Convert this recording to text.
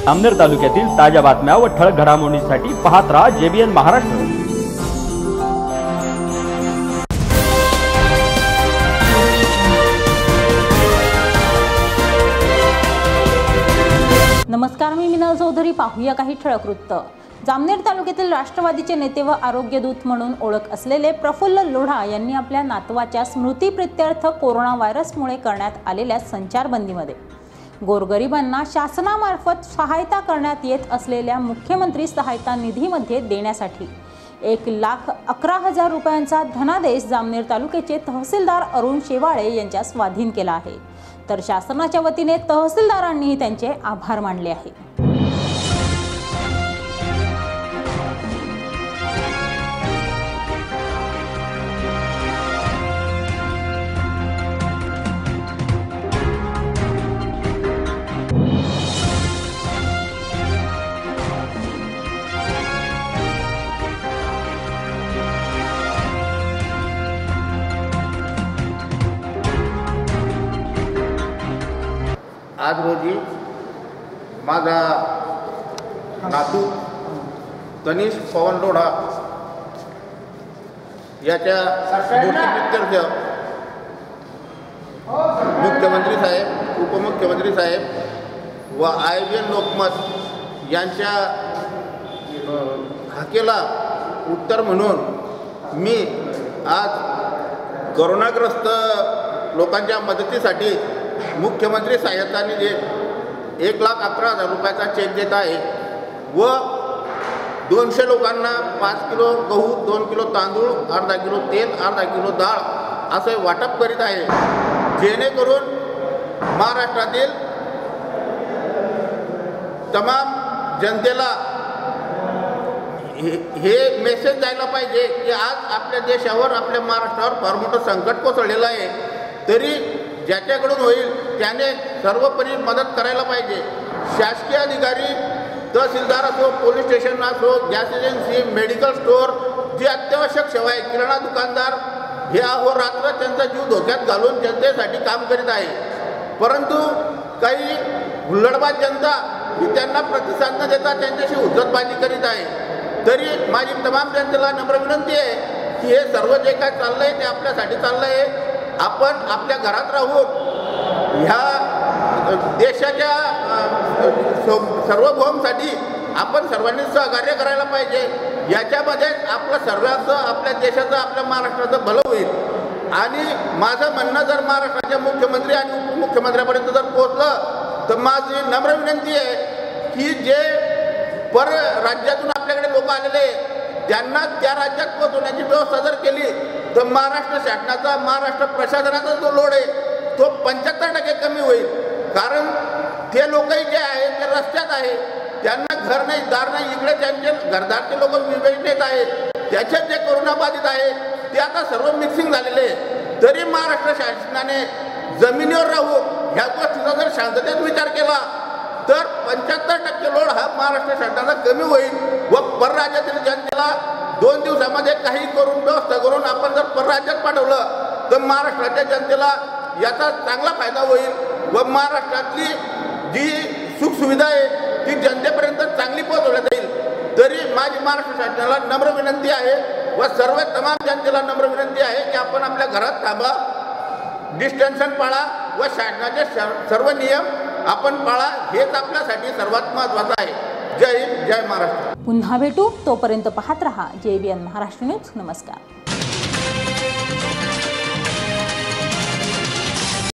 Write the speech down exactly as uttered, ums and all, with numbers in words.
जामनेर तालुक्यातील ताज्या बातम्या व ठळक घडामोडींसाठी पाहत राहा जेबीएन महाराष्ट्र। नमस्कार, मी मिनल चौधरी। पाहूया काही ठळक वृत्त। जामनेर तालुक्यातील राष्ट्रवादीचे नेते व आरोग्यदूत म्हणून ओळख असलेले प्रफुल्ल लोढा यांनी आपल्या नातवाच्या स्मृतीप्रित्यर्थ कोरोना व्हायरसमुळे करण्यात आलेल्या संचारबंदीमध्ये गोरगरिबांना शासनामार्फत सहायता करण्यात येत असलेल्या मुख्यमंत्री सहायता निधीमध्ये देण्यासाठी एक लाख अकरा हजार रुपयांचा धनादेश जामनेर तालुक्याचे तहसीलदार अरुण शेवाळे यांच्या स्वाधीन केला आहे। तर शासनाच्या वतीने तहसीलदारांनी त्यांचे आभार मानले आहेत। आज रोजी माझा नातू तनिष पवन लोढा याच्या स्मृतीप्रित्यर्थ मुख्यमंत्री साहेब, उपमुख्यमंत्री साहेब व आय बी एन लोकमत यांच्या हाकेला उत्तर म्हणून मी आज कोरोनाग्रस्त लोकांच्या मदतीसाठी मुख्यमंत्री सहायता निधी एक लाख अकरा हजार रुपयाचा चेक देत आहे व दोनशे लोकांना पाच किलो गहू, दोन किलो तांदूळ, अर्धा किलो तेल, अर्धा किलो डाळ असे वाटप करीत आहे, जेणेकरून महाराष्ट्रातील तमाम जनतेला हे हे मेसेज जायला पाहिजे की आज आपल्या देशावर, आपल्या महाराष्ट्रावर फार मोठं संकट कोसळलेलं आहे, तरी ज्याच्याकडून होईल त्याने सर्वपरी मदत करायला पाहिजे। शासकीय अधिकारी, तहसीलदार असो, पोलीस स्टेशन असो, गॅस एजन्सी, मेडिकल स्टोअर, जी अत्यावश्यक सेवा आहे, किराणा दुकानदार हे अहोरात्र त्यांचा जीव धोक्यात घालून जनतेसाठी काम करीत आहे, परंतु काही हुल्लडबाज जनता ही त्यांना प्रतिसाद न देता त्यांच्याशी हुज्जतबाजी करीत आहे। तरी माझी तमाम जनतेला नम्र विनंती आहे की हे सर्व जे काय चाललं आहे ते आपल्यासाठी चाललं आहे। आपण आपल्या घरात राहून ह्या देशाच्या सार्वभौमसाठी आपण सर्वांनी सहकार्य करायला पाहिजे। याच्यामध्ये आपलं सर्वांचं, आपल्या देशाचं, आपल्या महाराष्ट्राचं भलं होईल। आणि माझं म्हणणं जर महाराष्ट्राचे मुख्यमंत्री आणि उपमुख्यमंत्र्यांपर्यंत जर पोहोचलं तर माझी नम्र विनंती आहे की जे पर राज्यातून आपल्याकडे लोक आलेले त्यांना त्या राज्यात पोहोचवण्याची व्यवस्था जर केली तर महाराष्ट्र शासनाचा, महाराष्ट्र प्रशासनाचा जो लोड आहे तो पंच्याहत्तर टक्के कमी होईल। कारण ते लोकही जे आहे ते रस्त्यात आहे, त्यांना घर नाही, दार नाही, इकडे त्यांचे घरदारचे लोक विभाजित येत आहेत, त्याच्यात जे कोरोनाबाधित आहे ते आता सर्व मिक्सिंग झालेले आहे। तरी महाराष्ट्र शासनाने जमिनीवर राहून ह्या गोष्टीचा जर शांततेत विचार केला तर पंच्याहत्तर टक्के लोड हा महाराष्ट्र शासनाचा कमी होईल व परराज्यातील जनतेला दोन दिवसामध्ये काही करून व्यवस्था करून आपण जर परराज्यात पाठवलं तर महाराष्ट्राच्या जनतेला याचा चांगला फायदा होईल व महाराष्ट्रातली जी सुखसुविधा आहे ती जनतेपर्यंत चांगली पोहोचवण्यात येईल। तरी माझी महाराष्ट्र शासनाला नम्र विनंती आहे व सर्व तमाम जनतेला नम्र विनंती आहे की आपण आपल्या घरात थांबा, डिस्टन्शन पाळा व शासनाचे सर्व नियम आपण पाळा, हेच आपल्यासाठी सर्वात महत्त्वाचं आहे। जय हिंद, जय महाराष्ट्र। पुन्हा भेटू, तोपर्यंत पाहत रहा जेबीएन महाराष्ट्र न्यूज। नमस्कार।